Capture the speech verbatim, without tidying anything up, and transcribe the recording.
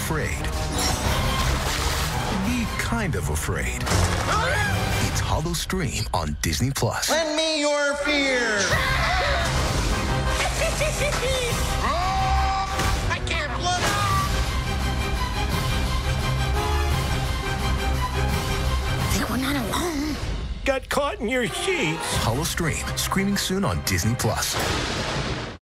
afraid. Be kind of afraid. It's HallowStream on Disney Plus. Lend me your fear. I can't look. Think we're not alone. Got caught in your sheets. HallowStream, streaming soon on Disney Plus.